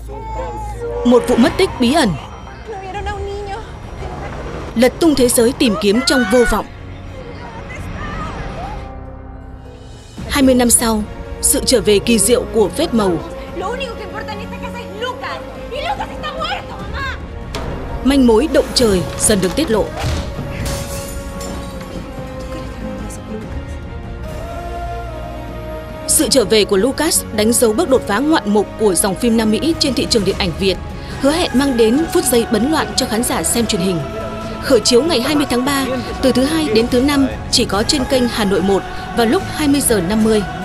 Một vụ mất tích bí ẩn, lật tung thế giới tìm kiếm trong vô vọng. 20 năm sau, sự trở về kỳ diệu của phép màu. Manh mối động trời dần được tiết lộ. Sự trở về của Lucas đánh dấu bước đột phá ngoạn mục của dòng phim Nam Mỹ trên thị trường điện ảnh Việt, hứa hẹn mang đến phút giây bấn loạn cho khán giả xem truyền hình. Khởi chiếu ngày 20 tháng 3, từ thứ Hai đến thứ Năm chỉ có trên kênh Hà Nội 1 vào lúc 20 giờ 50.